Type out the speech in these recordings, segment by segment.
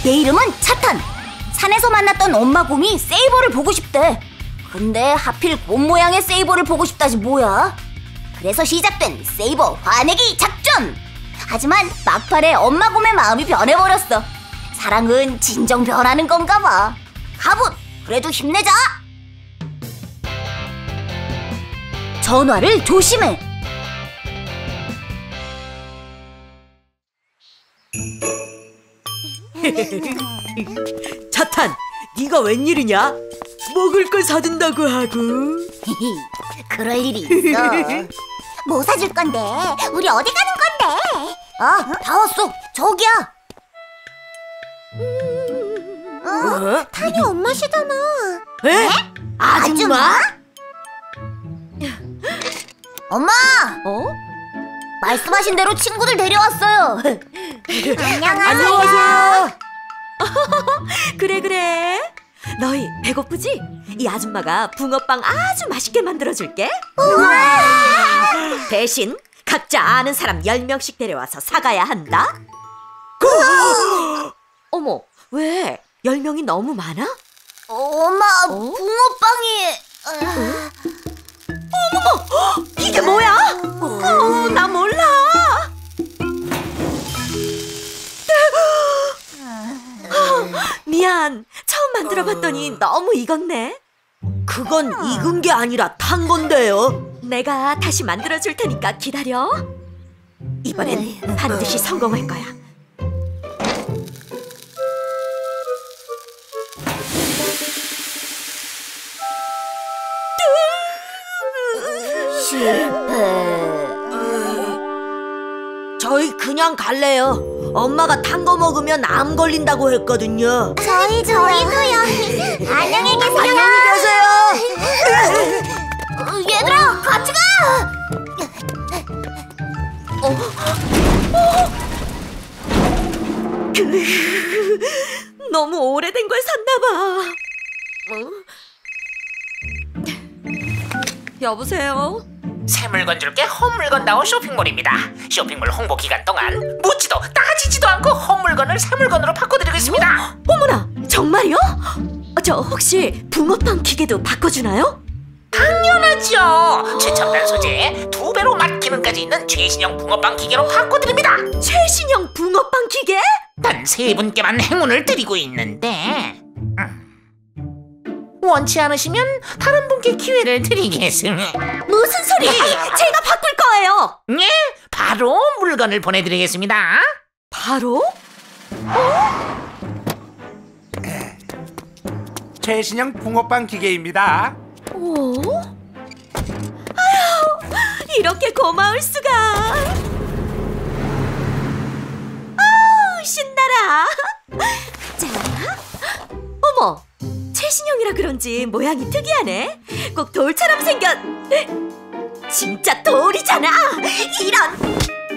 내 이름은 차탄. 산에서 만났던 엄마 곰이 세이버를 보고 싶대. 근데 하필 곰 모양의 세이버를 보고 싶다지 뭐야. 그래서 시작된 세이버 화내기 작전. 하지만 막판에 엄마 곰의 마음이 변해버렸어. 사랑은 진정 변하는 건가 봐. 가붓, 그래도 힘내자. 전화를 조심해. 차탄, 네가 웬일이냐? 먹을 걸 사준다고 하고. 그럴 일이 있어. 뭐 사줄 건데? 우리 어디 가는 건데? 다 왔어. 저기야. 탄이 엄마시잖아. 에? 아줌마? 엄마! 말씀하신 대로 친구들 데려왔어요. 안녕하세요. 그래. 너희 배고프지? 이 아줌마가 붕어빵 아주 맛있게 만들어줄게. 대신 각자 아는 사람 10명씩 데려와서 사가야 한다. 어머, 왜? 10명이 너무 많아? 엄마, 붕어빵이... 어머머! 이게 뭐야? 나 몰라. 미안. 처음 만들어봤더니 너무 익었네. 그건 익은 게 아니라 탄 건데요. 내가 다시 만들어줄 테니까 기다려. 이번엔 반드시 성공할 거야. 실패. 저희 그냥 갈래요. 엄마가 탄 거 먹으면 암 걸린다고 했거든요. 저희도요. 안녕히 계세요. 안녕히 계세요. 얘들아, 같이 가. 너무 오래된 걸 샀나 봐. 여보세요? 새 물건 줄게 헛물건 나온 쇼핑몰입니다. 쇼핑몰 홍보 기간 동안 묻지도 따지지도 않고 헛물건을 새 물건으로 바꿔드리겠습니다. 어머나, 정말요? 저 혹시 붕어빵 기계도 바꿔주나요? 당연하죠. 최첨단 소재에 2배로 맛 기능까지 있는 최신형 붕어빵 기계로 바꿔드립니다. 최신형 붕어빵 기계? 단 3분께만 행운을 드리고 있는데 원치 않으시면 다른 분께 기회를 드리겠습니다. 무슨 소리? 제가 바꿀 거예요. 예, 바로 물건을 보내드리겠습니다. 바로? 최신형 붕어빵 기계입니다. 오? 아유, 이렇게 고마울 수가. 아우, 신나라. 자, 어머, 최신형이라 그런지 모양이 특이하네. 꼭 돌처럼 생겼. 진짜 돌이잖아. 이런.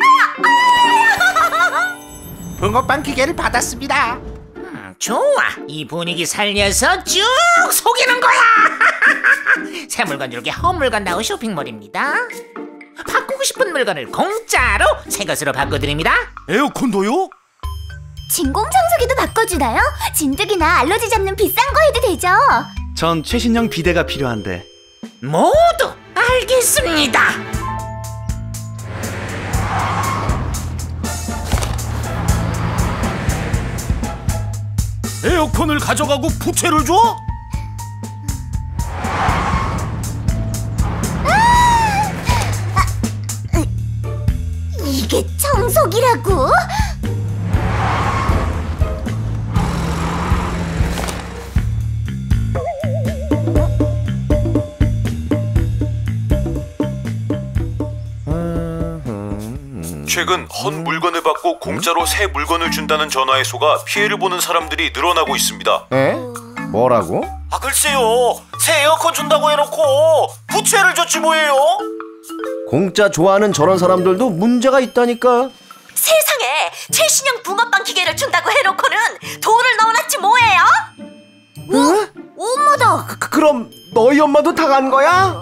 붕어빵 기계를 받았습니다. 좋아, 이 분위기 살려서 쭉 속이는 거야. 새 물건 줄게 헛물건 나온 쇼핑몰입니다. 바꾸고 싶은 물건을 공짜로 새 것으로 바꿔드립니다. 에어컨도요? 진공청소기도 바꿔주나요? 진드기나 알러지 잡는 비싼 거 해도 되죠? 전 최신형 비데가 필요한데. 모두 알겠습니다. 에어컨을 가져가고 부채를 줘? 이게 청소기라고? 최근 헛 물건을 받고 공짜로 새 물건을 준다는 전화의 수가 피해를 보는 사람들이 늘어나고 있습니다. 에? 뭐라고? 글쎄요. 새 에어컨 준다고 해놓고 부채를 줬지 뭐예요? 공짜 좋아하는 저런 사람들도 문제가 있다니까. 세상에 최신형 붕어빵 기계를 준다고 해놓고는 돌을 넣어놨지 뭐예요? 엄마다. 그럼 너희 엄마도 당한 거야?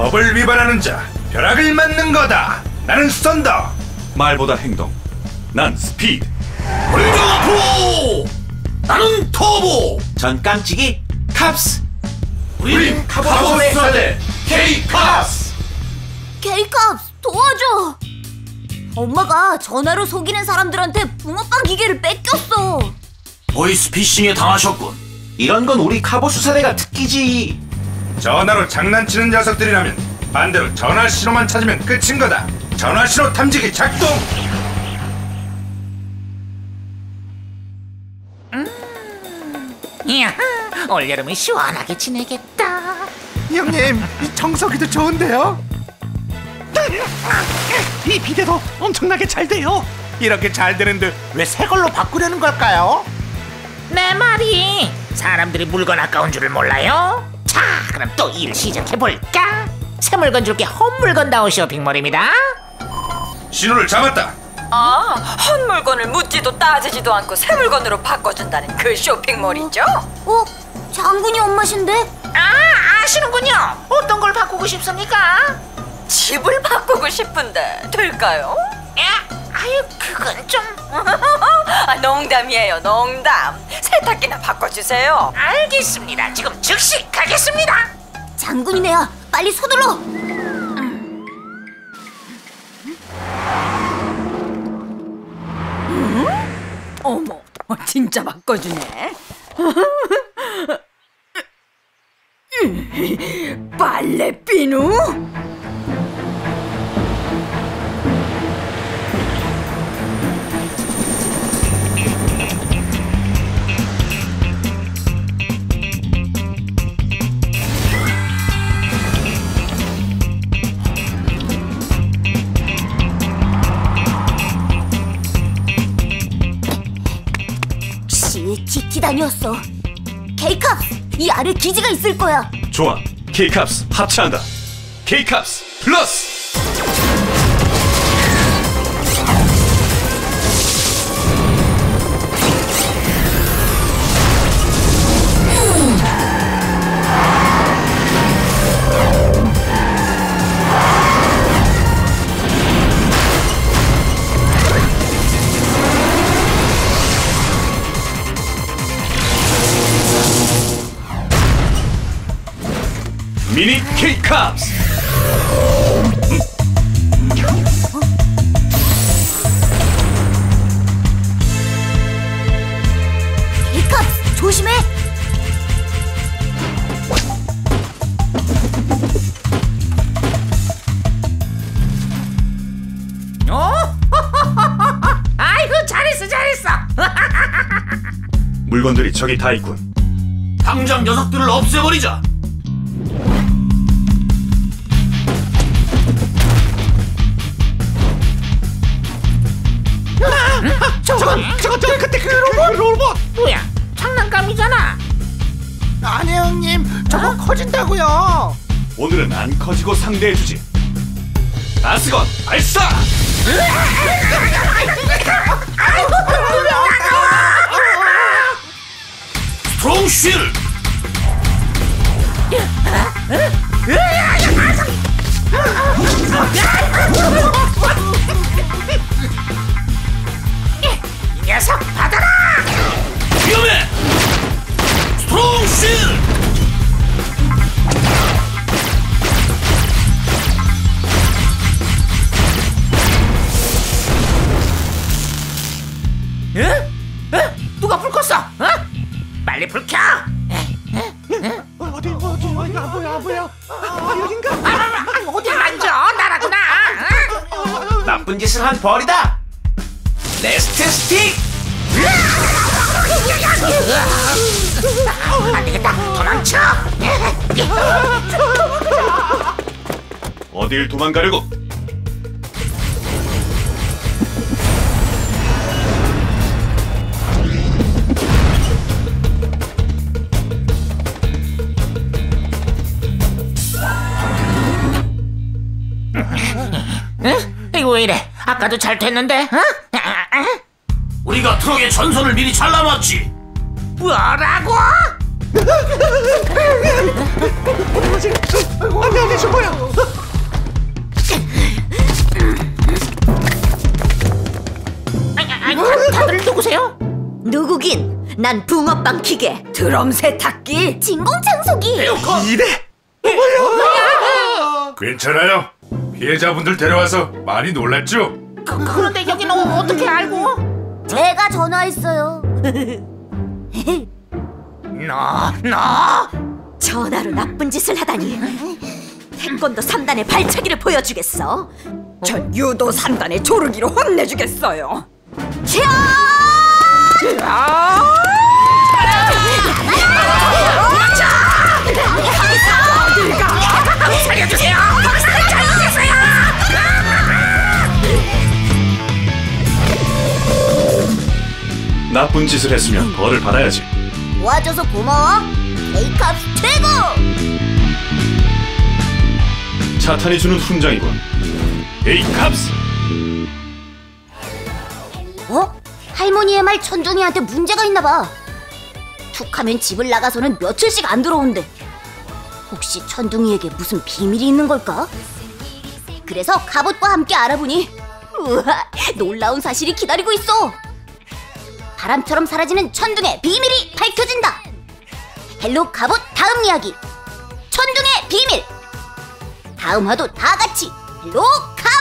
법을 위반하는 자 벼락을 맞는 거다. 나는 썬더. 말보다 행동. 난 스피드. 불교 앞으로. 나는 터보. 전 깜찍이 캅스. 우린 카보스사대 K-캅스. 케이캅스 도와줘. 엄마가 전화로 속이는 사람들한테 붕어빵 기계를 뺏겼어. 보이스피싱에 당하셨군. 이런 건 우리 카보수사대가 특기지. 전화로 장난치는 녀석들이라면 반대로 전화 신호만 찾으면 끝인 거다. 전화 신호 탐지기 작동. 이야, 올여름은 시원하게 지내겠다. 형님, 이 청소기도 좋은데요? 이 비데도 엄청나게 잘 돼요. 이렇게 잘 되는데 왜 새 걸로 바꾸려는 걸까요? 내 말이 사람들이 물건 아까운 줄을 몰라요? 자, 그럼 또 일 시작해볼까? 새 물건 줄게 헛물건 다운 쇼핑몰입니다. 신호를 잡았다. 아, 헛 물건을 묻지도 따지지도 않고 새 물건으로 바꿔준다는 그 쇼핑몰이죠? 어? 장군이 엄마신데? 아, 아시는군요. 어떤 걸 바꾸고 싶습니까? 집을 바꾸고 싶은데 될까요? 야, 아유, 그건 좀... 아, 농담이에요, 농담. 세탁기나 바꿔주세요. 알겠습니다. 지금 즉시 가겠습니다. 장군이네요. 빨리 서둘러. 어머, 진짜 바꿔주네. 빨래 비누? 기티단이었어. 케이캅스, 이 아래 기지가 있을 거야. 좋아. K-캅스 합체한다. K-캅스 플러스. 미니 K-캅스. 케이캅스 조심해. 어? 아이고, 잘했어. 물건들이 저기 다 있군. 당장 녀석들을 없애버리자. 저건 그때 그 로봇. 뭐야, 장난감이잖아. 아니 형님, 저거 커진다고요. 오늘은 안 커지고 상대해주지. 아스건 발사. 스트롱 쉴. 이 녀석 받아라. 위험해. 스트롱 쉴. 누가 불 껐어? 빨리 불 켜. 어디 안 보여. 여긴가? 어디 만져? 나라구나. 나쁜 짓을 한 벌이다. 레스트 스틱. 안 되겠다. 도망쳐. 어딜 도망가려고? 이거 왜 이래? 아까도 잘 됐는데? 우리가 트럭에 전선을 미리 잘라놨지. 뭐라고? 다들 누구세요? 누구긴? 난 붕어빵 기계, 드럼 세탁기. 진공청소기. 이래. 괜찮아요. 피해자분들 데려와서 많이 놀랐죠? 그런데 여기는 어떻게 알고? 제가 전화했어요. 너 전화로 나쁜 짓을 하다니. 태권도 3단의 발차기를 보여주겠어. 전 유도 3단의 조르기로 혼내주겠어요. 살려주세요. 나쁜 짓을 했으면 벌을 받아야지. 도와줘서 고마워. A캅스 최고. 차탄이 주는 훈장이군. 에이캅스. 어? 할머니의 말 천둥이한테 문제가 있나 봐. 툭하면 집을 나가서는 며칠씩 안 들어온대. 혹시 천둥이에게 무슨 비밀이 있는 걸까? 그래서 갑옷과 함께 알아보니 우와, 놀라운 사실이 기다리고 있어. 바람처럼 사라지는 천둥의 비밀이 밝혀진다. 헬로 갑옷 다음 이야기. 천둥의 비밀. 다음 화도 다 같이 헬로 갑옷.